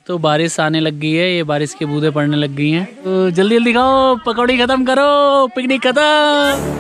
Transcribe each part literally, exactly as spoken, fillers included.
तो बारिश आने लग गई है, ये बारिश की बूंदें पड़ने लग गई हैं। तो जल्दी जल्दी खाओ, पकौड़ी खत्म करो, पिकनिक खत्म।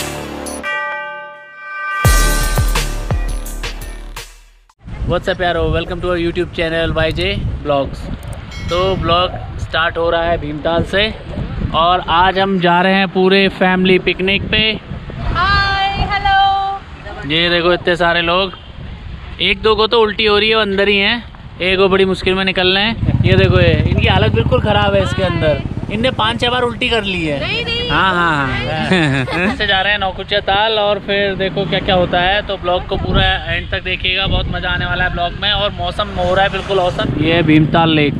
व्हाट्स अप यारो, welcome to our YouTube channel Y J blogs. तो ब्लॉग स्टार्ट हो रहा है भीमताल से और आज हम जा रहे हैं पूरे फैमिली पिकनिक पे। Hi hello. ये देखो इतने सारे लोग, एक दो को तो उल्टी हो रही है, वो अंदर ही हैं, एक को बड़ी मुश्किल में निकल रहे हैं। ये देखो ये इनकी हालत बिल्कुल ख़राब है इसके अंदर, इनने पाँच छः बार उल्टी कर ली है। नहीं नहीं। हाँ हाँ हाँ से जा रहे हैं नौकुचिया ताल और फिर देखो क्या क्या होता है। तो ब्लॉग को पूरा एंड तक देखिएगा, बहुत मज़ा आने वाला है ब्लॉग में। और मौसम हो रहा है बिल्कुल औसत। ये है भीमताल लेक।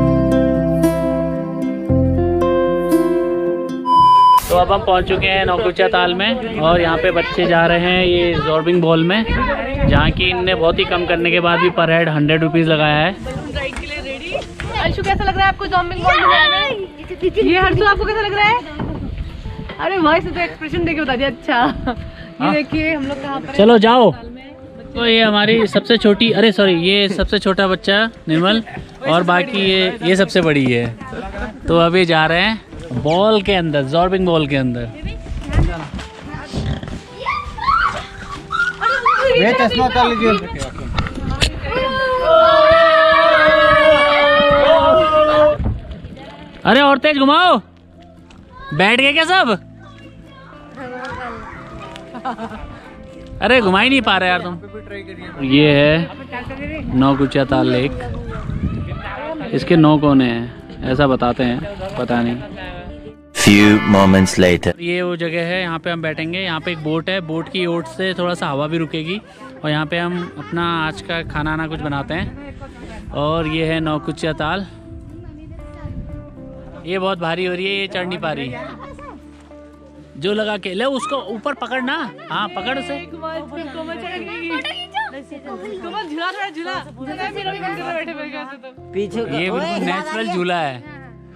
तो अब हम पहुंच चुके हैं नौकुचिया ताल में और यहाँ पे बच्चे जा रहे हैं ये जॉर्बिंग बॉल में, जहाँ की इनने बहुत ही कम करने के बाद भी पर हेड हंड्रेड रुपीज़ लगाया है। राइड के लिए रेडी। अंशु कैसा लग रहा है आपको जॉर्बिंग बॉल में? ये हर्षु आपको कैसा लग रहा है? अरे भाई से तो एक्सप्रेशन देके बता दिया। अच्छा ये देखिए हम लोग कहाँ पर। चलो जाओ। तो ये हमारी सबसे छोटी, अरे सॉरी ये सबसे छोटा बच्चा निर्मल और बाकी ये ये सबसे बड़ी है। तो अभी जा रहे हैं बॉल के अंदर, जॉर्बिंग बॉल के अंदर। ये चश्मा उतार लीजिए। अरे और तेज घुमाओ, बैठ गए क्या सब? अरे घुमा ही नहीं पा रहे यार तुम। ये है नौकुचिया ताल लेक। इसके नौ कोने हैं ऐसा बताते हैं, पता नहीं। Few moments later. ये वो जगह है, यहाँ पे हम बैठेंगे। यहाँ पे एक बोट है, बोट की ओट से थोड़ा सा हवा भी रुकेगी और यहाँ पे हम अपना आज का खाना आना कुछ बनाते हैं। और ये है नौकुचिया ताल। ये बहुत भारी हो रही है, ये चढ़ नहीं पा रही। जो लगा के ले उसको ऊपर पकड़ना। हाँ पकड़ से। पीछे ये बिल्कुल नेचुरल झूला है।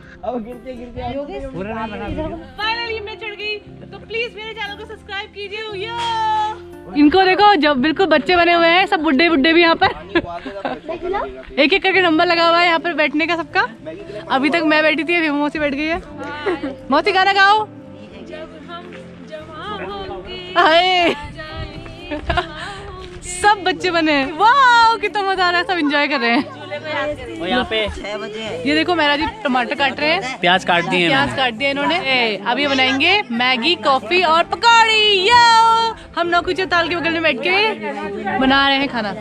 फाइनली मैं चढ़ गई। तो प्लीज मेरे चैनल को सब्सक्राइब कीजिए। इनको देखो, जब बिल्कुल बच्चे बने हुए हैं, सब बुड्ढे बुड्ढे भी यहाँ पर। एक एक करके नंबर लगा हुआ है यहाँ पर बैठने का सबका। अभी तक मैं बैठी थी, अभी मौसी बैठ गई है। मौसी गाना गाओ। हाय सब बच्चे बने हैं। वाह कितना मजा आ रहा है, सब एंजॉय कर रहे हैं। और यहाँ पे ये देखो मेरा जी टमाटर काट रहे हैं, प्याज काट दिए, प्याज काट दिया इन्होंने। अब ये बनाएंगे मैगी, कॉफी और पकौड़ी। यो हम नौकुचिया ताल के बगल में बैठ के बना रहे हैं खाना।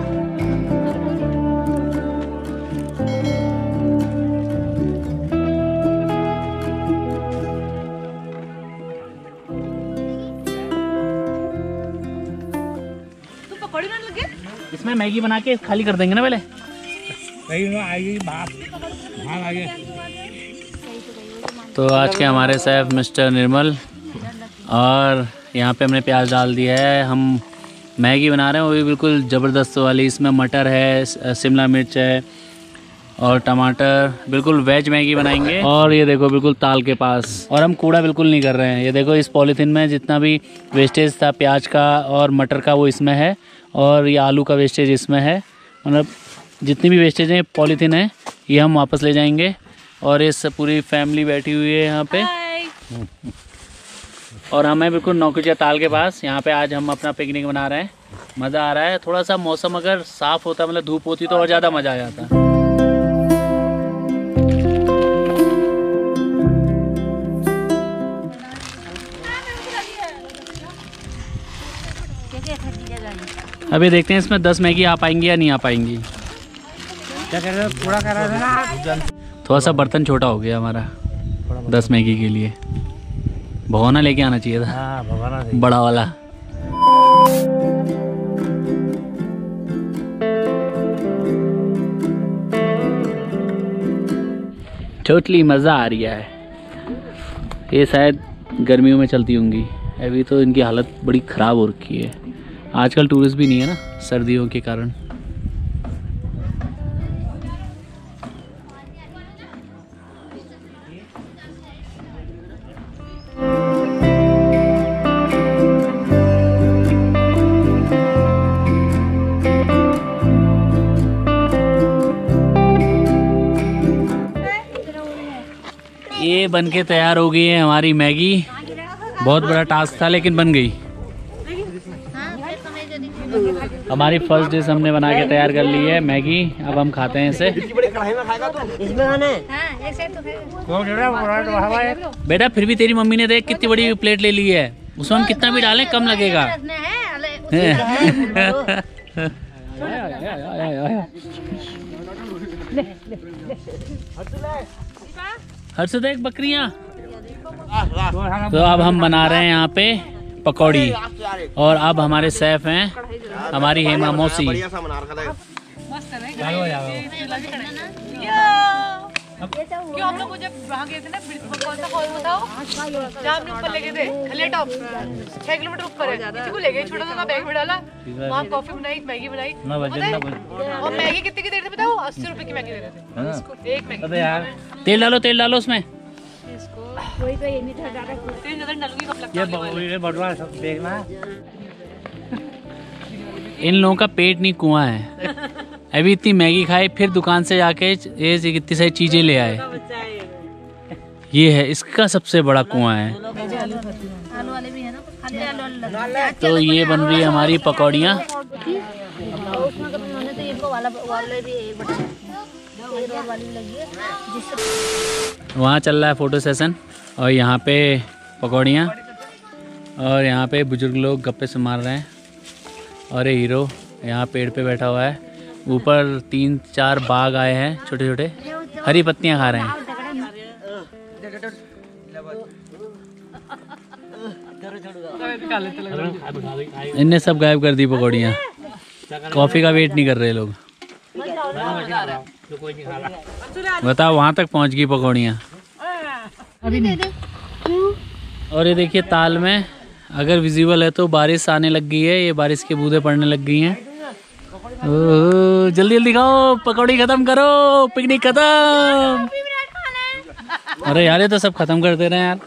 तो पकौड़ी बनाने लगे। इसमें मैगी बना के खाली कर देंगे ना पहले। तो आज के हमारे शेफ मिस्टर निर्मल, और यहाँ पे हमने प्याज डाल दिया है। हम मैगी बना रहे हैं, वो भी बिल्कुल ज़बरदस्त वाली। इसमें मटर है, शिमला मिर्च है और टमाटर, बिल्कुल वेज मैगी बनाएंगे। और ये देखो बिल्कुल ताल के पास। और हम कूड़ा बिल्कुल नहीं कर रहे हैं। ये देखो इस पॉलीथीन में जितना भी वेस्टेज था प्याज का और मटर का वो इसमें है, और ये आलू का वेस्टेज इसमें है। मतलब जितनी भी वेस्टेज है पॉलीथीन है, ये हम वापस ले जाएंगे। और इस पूरी फैमिली बैठी हुई है यहाँ पे। और हमें बिल्कुल नौकुचिया ताल के पास, यहाँ पे आज हम अपना पिकनिक बना रहे हैं। मज़ा आ रहा है। थोड़ा सा मौसम अगर साफ़ होता, मतलब धूप होती, तो और ज़्यादा मज़ा आ जाता। अभी देखते हैं इसमें दस मैगी आ पाएंगी या नहीं आ पाएंगी। क्या कर रहे हो? पूरा कर रहे थे ना। थोड़ा सा बर्तन छोटा हो गया हमारा दस मैगी के लिए। भगोना लेके आना चाहिए था। हाँ, भगोना बड़ा वाला। टोटली मज़ा आ रही है। ये शायद गर्मियों में चलती होंगी, अभी तो इनकी हालत बड़ी ख़राब हो रखी है। आजकल टूरिस्ट भी नहीं है ना, सर्दियों के कारण। ये बन के तैयार हो गई है हमारी मैगी। बहुत बड़ा टास्क था लेकिन बन गई। हमारी फर्स्ट डिश हमने बना के तैयार कर ली है मैगी। अब हम खाते हैं इसे। बेटा फिर भी तेरी मम्मी ने देख कितनी बड़ी प्लेट ले ली है, उसमें हम कितना भी डालें कम लगेगा। हर से देख बकरियां। तो अब हम बना रहे हैं यहाँ पे पकौड़ी और अब हमारे शेफ हैं हमारी हेमा मौसी। क्यों हम लोग जब वहाँ गए थे ना, कौन सा फॉल बताओ जहाँ हमने ऊपर ले गए थे, खले टॉप छह किलोमीटर ऊपर है, इसी को ले गए, छोटा सा बैग में डाला, वहाँ कॉफी बनाई, मैगी बनाई, और मैगी कितने की दे रहे थे बताओ? अस्सी रुपए की मैगी दे रहे थे एक मैगी। तेल डालो तेल डालो उसमें। इन लोगों का पेट नहीं कुआं है। अभी इतनी मैगी खाई फिर दुकान से जाके ये इतनी सारी चीजें ले आए। ये है इसका सबसे बड़ा कुआं है। तो ये बन रही है हमारी पकौड़ियाँ। वहाँ चल रहा है फोटो सेशन और यहाँ पे पकौड़ियाँ और यहाँ पे बुजुर्ग लोग गप्पे से मार रहे हैं और ये हीरो यहाँ पेड़ पे बैठा हुआ है। ऊपर तीन चार बाघ आए हैं छोटे छोटे, हरी पत्तियाँ खा रहे हैं। इनने सब गायब कर दी पकौड़ियाँ। कॉफी का वेट नहीं कर रहे लोग। बताओ वहाँ तक पहुँच गई पकौड़ियाँ। और ये देखिए ताल में अगर विजिबल है तो बारिश आने लग गई है। ये बारिश के बूंदे पड़ने लग गई हैं। ओह जल्दी जल्दी खाओ, पकौड़ी खत्म करो, पिकनिक खत्म। अरे यार ये तो सब खत्म कर दे रहे हैं यार।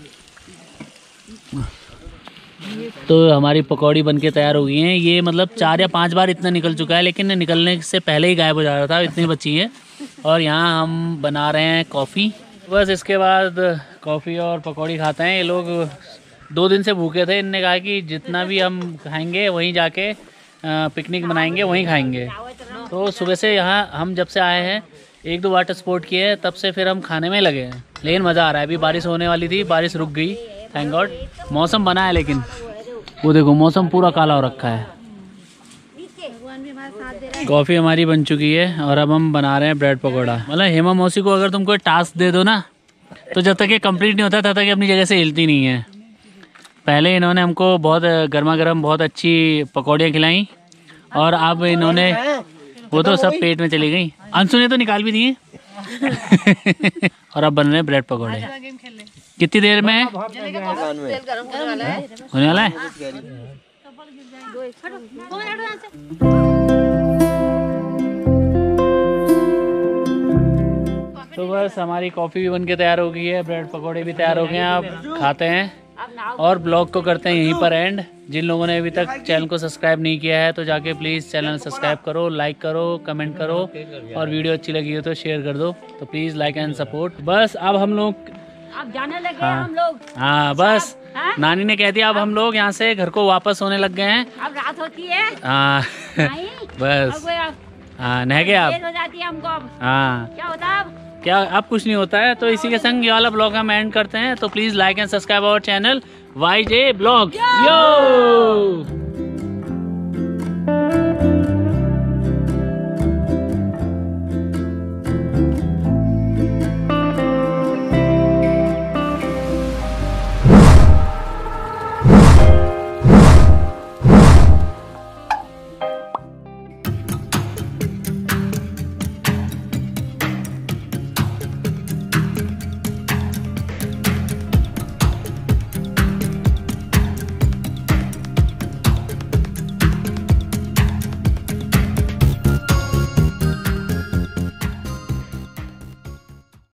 तो हमारी पकौड़ी बनके तैयार हो गई हैं। ये मतलब चार या पांच बार इतना निकल चुका है लेकिन निकलने से पहले ही गायब हो जा रहा था, इतनी बची है। और यहाँ हम बना रहे हैं कॉफ़ी। बस इसके बाद कॉफ़ी और पकौड़ी खाते हैं। ये लोग दो दिन से भूखे थे। इनने कहा कि जितना भी हम खाएंगे वहीं जाके पिकनिक मनाएंगे, वहीं खाएंगे। तो सुबह से यहाँ हम जब से आए हैं एक दो वाटर स्पोर्ट किए हैं, तब से फिर हम खाने में लगे हैं। लेकिन मज़ा आ रहा है। अभी बारिश होने वाली थी, बारिश रुक गई थैंक गॉड। मौसम बना है लेकिन वो देखो मौसम पूरा काला हो रखा है। कॉफ़ी हमारी बन चुकी है और अब हम बना रहे हैं ब्रेड पकौड़ा। मतलब हेमा मौसी को अगर तुम कोई टास्क दे दो ना तो जब तक ये कंप्लीट नहीं होता तब तक ये अपनी जगह से हिलती नहीं है। पहले इन्होंने हमको बहुत गर्मा गर्म बहुत अच्छी पकौड़ियाँ खिलाई और अब इन्होंने वो तो सब पेट में चली गई। अंशु ने तो निकाल भी दिए। और अब बन रहे हैं ब्रेड पकौड़े। कितनी देर में है? होने वाला है। तो बस हमारी कॉफ़ी भी बन के तैयार हो गई है, ब्रेड पकौड़े भी तैयार हो गए हैं। अब खाते हैं और ब्लॉग को करते हैं यहीं पर एंड। जिन लोगों ने अभी तक चैनल को सब्सक्राइब नहीं किया है तो जाके प्लीज़ चैनल सब्सक्राइब करो, लाइक करो, कमेंट करो और वीडियो अच्छी लगी हो तो शेयर कर दो। तो प्लीज़ लाइक एंड सपोर्ट। बस अब हम लोग अब जाने लगे हाँ, हम लोग। हाँ बस हाँ? नानी ने कह दिया अब हम लोग यहाँ से घर को वापस होने लग गए हैं। अब रात होती है। हाँ नहीं? बस अब हाँ नह गए आप। देर हो जाती है हमको अब। हाँ क्या होता है अब? क्या अब कुछ नहीं होता है। तो इसी के संग ये वाला ब्लॉग हम एंड करते हैं। तो please like and subscribe our channel Y J blog. Yo